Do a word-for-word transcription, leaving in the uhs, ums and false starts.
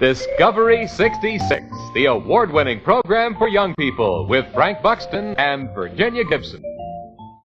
Discovery sixty-six, the award-winning program for young people with Frank Buxton and Virginia Gibson.